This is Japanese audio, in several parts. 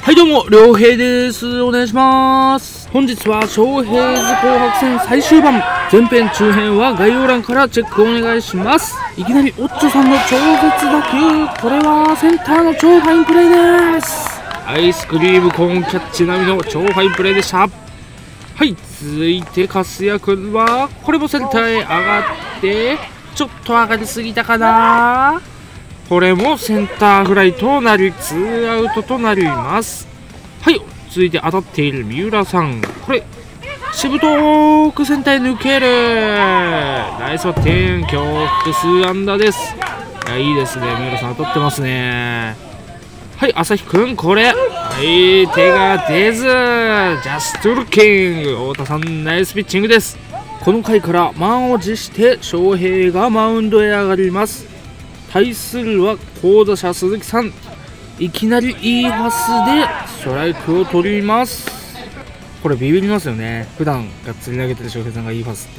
はいどうも、良平です。お願いします。本日は翔平図紅白戦最終盤。前編中編は概要欄からチェックお願いします。いきなりオッチョさんの超絶打球。これはセンターの超ファインプレーです。アイスクリームコーンキャッチ並みの超ファインプレーでした。はい、続いて粕谷君は、これもセンターへ上がって、ちょっと上がりすぎたかな。これもセンターフライとなり、ツーアウトとなります。はい、続いて当たっている三浦さん。これ、しぶとくセンターへ抜ける。ナイスバッティング、今日複数安打です。いいですね、三浦さん当たってますね。はい、朝日くん、これ。はい、手が出ず。ジャストルッキング。太田さん、ナイスピッチングです。この回から満を持して翔平がマウンドへ上がります。対するは好打者鈴木さん。いきなりいいパスでストライクを取ります。これビビりますよね。普段がっつり投げてる翔平さんがいいパスって。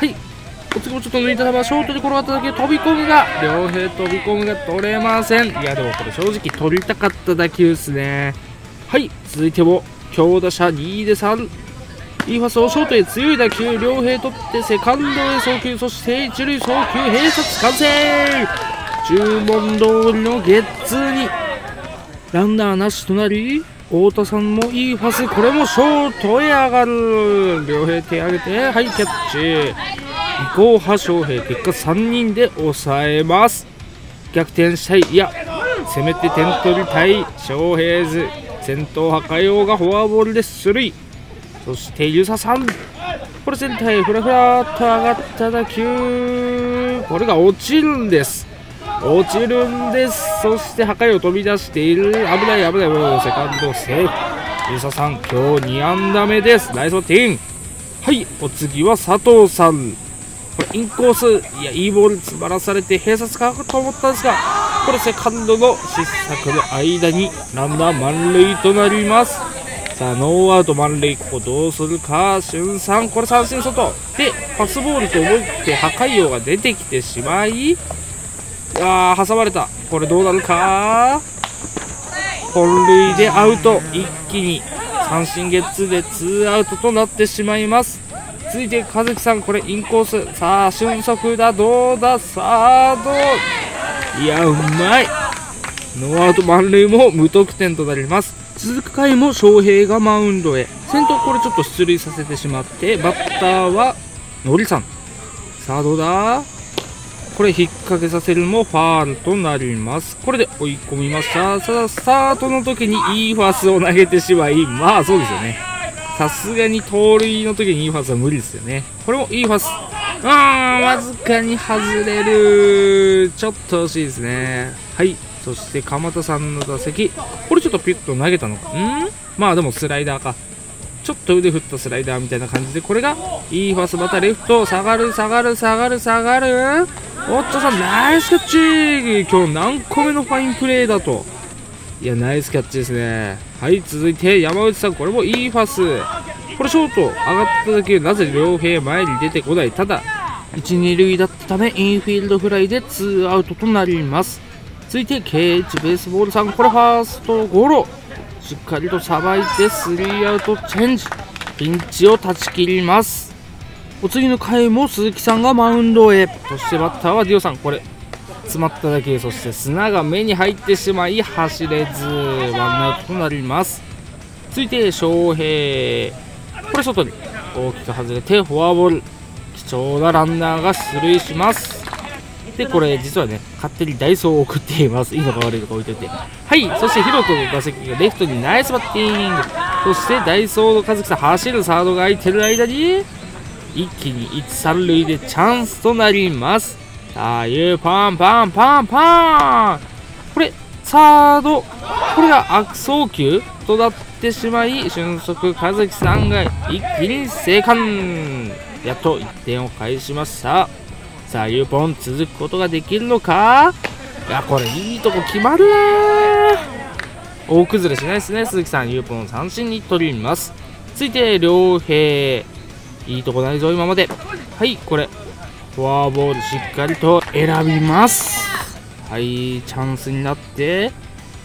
はい、お次もちょっと抜いた球、ショートに転がっただけ飛び込むが、両平飛び込むが取れません。いやでもこれ正直取りたかった打球ですね。はい、続いても強打者2位で3。いいパスをショートへ強い打球、両平取ってセカンドへ送球、そして一塁送球、併殺完成。注文通りのゲッツーにランナーなしとなり、太田さんもいいパス、これもショートへ上がる。両平手上げて、はい、キャッチ。移行派翔平、結果3人で抑えます。逆転したい、いやせめて点取りたい翔平図。先頭破壊王がフォアボールで出塁。そして遊佐さん、これセンターへフラフラっと上がった打球、これが落ちるんです。落ちるんです。そして破壊を飛び出している。危ない危ない。セカンドセーフ。遊佐さん、今日2安打目です。ナイスバッティング。はい、お次は佐藤さん。これインコース、いやいいボール詰まらされて併殺かと思ったんですが、これセカンドの失策の間にランナー満塁となります。さあノーアウト満塁、ここどうするか。俊さん、これ三振外でパスボールと思って破壊王が出てきてしまい、挟まれた。これどうなるか。本塁でアウト。一気に三振ゲッツーでツーアウトとなってしまいます。続いて和樹さん、これインコース。さあ俊足だ、どうだ、サード、いやうまい。ノーアウト満塁も無得点となります。続く回も翔平がマウンドへ。先頭これちょっと出塁させてしまって、バッターはのりさん。さあどうだ、これ引っ掛けさせるもファールとなります。これで追い込みました。さあスタートの時にいいパスを投げてしまい、まあそうですよね、さすがに盗塁の時にいいパスは無理ですよね。これもいいパス、わずかに外れる。ちょっと惜しいですね。はい、そして鎌田さんの打席、これちょっとピュッと投げたのか、まあでもスライダーか、ちょっと腕振ったスライダーみたいな感じで、これがいいパス。またレフト下がる下がる下がる下がる。おっとさん、ナイスキャッチ。今日何個目のファインプレーだと。いやナイスキャッチですね。はい、続いて山内さん、これもいいパス。これショート上がっただけ、なぜ両平前に出てこない。ただ1、2塁だったためインフィールドフライでツーアウトとなります。続いて KH ベースボールさん、これファーストゴロ、しっかりとさばいてスリーアウトチェンジ、ピンチを断ち切ります。お次の回も鈴木さんがマウンドへ。そしてバッターはディオさん、これ詰まっただけ、そして砂が目に入ってしまい走れずワンアウトとなります。続いて翔平、これ外に大きく外れてフォアボール。貴重なランナーが出塁します。でこれ実はね、勝手にダイソーを送っています。いいのか悪いのか置いといて。はい、そしてヒロトの打席がレフトにナイスバッティング。そしてダイソーの和樹さん、走るサードが空いてる間に一気に1、3塁でチャンスとなります。さあいうパンパンパンパン、これサード、これが悪送球となってしまい、俊足和樹さんが一気に生還。やっと1点を返しました。さあユーポン続くことができるのか。いやこれいいとこ決まるな。大崩れしないですね。鈴木さん、ユーポン三振に取ります。続いて両平、いいとこないぞ今まで。はい、これフォアボールしっかりと選びます。はい、チャンスになって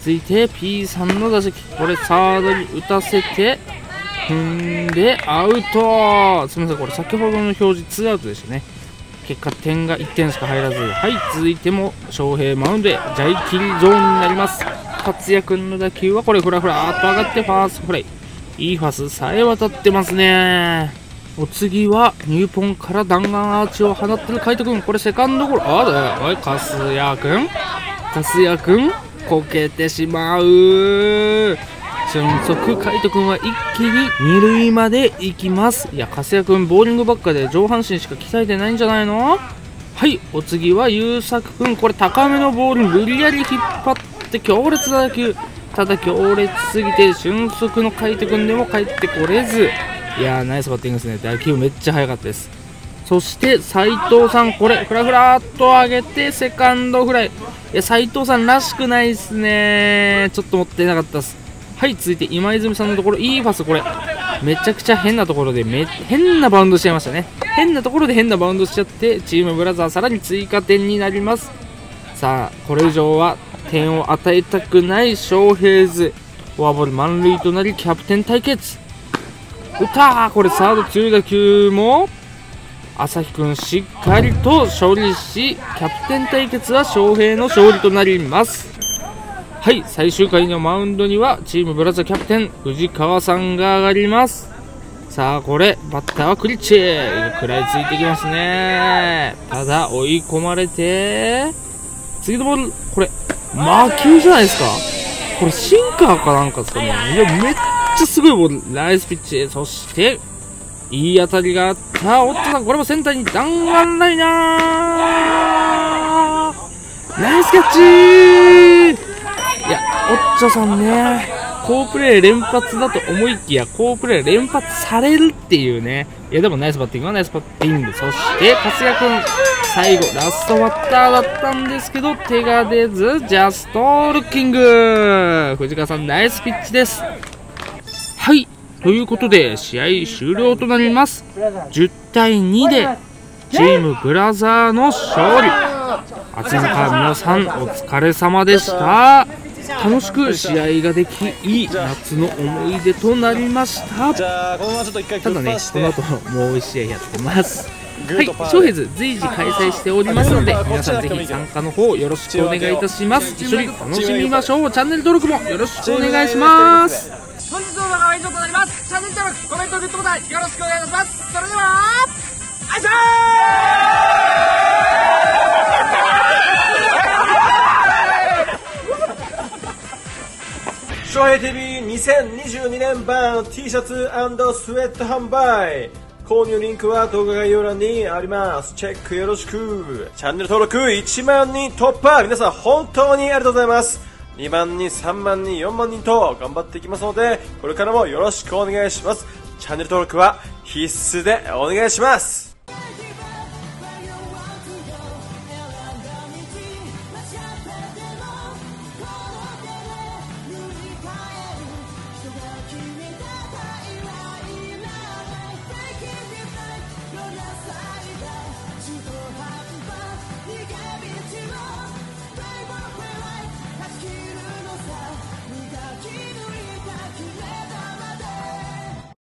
続いて P3 の打席、これサードに打たせて踏んでアウト。すみません、これ先ほどの表示2アウトでしたね。結果点が1点しか入らず、はい、続いても翔平マウンドへジャイキリゾーンになります。達也君の打球はこれフラフラーっと上がってファーストフライ、いいファスさえ渡ってますね。お次は入ポンから弾丸アーチを放ってる海斗君、これセカンドゴロ、おいカスヤ君こけてしまう。俊足海斗君は一気に二塁まで行きます。いや、カスヤ君ボーリングばっかで上半身しか鍛えてないんじゃないの。はい、お次は優作君、これ高めのボール無理やり引っ張って強烈な打球、ただ強烈すぎて俊足の海斗君でも帰ってこれず、いやーナイスバッティングですね。打球めっちゃ速かったです。そして斉藤さん、これフラフラーっと上げてセカンドフライ。いや、斉藤さんらしくないですね。ちょっともったいなかったです。はい、続いて今泉さんのところ、いいパス、これめちゃくちゃ変なところで変なバウンドしちゃいましたね。変なところで変なバウンドしちゃってチームブラザーさらに追加点になります。さあこれ以上は点を与えたくない翔平ズ、フォアボール満塁となりキャプテン対決。打ったー、これサード強い打球も朝日くんしっかりと処理し、キャプテン対決は翔平の勝利となります。はい、最終回のマウンドにはチームブラザーキャプテン藤川さんが上がります。さあこれバッターはクリッチ食らいついてきますね。ただ追い込まれて次のボール、これ魔球じゃないですか。これシンカーかなんかですかね。いやめっちゃすごいボール、ナイスピッチ。そしていい当たりがあったおっとさん、これもセンターに弾丸ライナー、ナイスキャッチー。いや、オッチョさんね、好プレー連発だと思いきや好プレー連発されるっていうね。いやでもナイスバッティングはナイスバッティング。そして勝也君、最後ラストバッターだったんですけど手が出ずジャストルッキング。藤川さんナイスピッチです。はい、ということで試合終了となります。10対2でチームブラザーの勝利。暑い中皆さんお疲れ様でした。楽しく試合ができ、いい夏の思い出となりました。ただね、この後もう1試合やってます。はい、翔平ズ随時開催しておりますので、皆さんぜひ参加の方よろしくお願いいたします。一緒に楽しみましょう。チャンネル登録もよろしくお願いします。 本日の動画は以上となります。チャンネル登録、コメント、グッドボタンよろしくお願いいたします。それでは、あいしょ翔平 TV2022 年版 T シャツ&スウェット販売、購入リンクは動画概要欄にあります。チェックよろしく。チャンネル登録1万人突破、皆さん本当にありがとうございます。2万人、3万人、4万人と頑張っていきますので、これからもよろしくお願いします。チャンネル登録は必須でお願いします。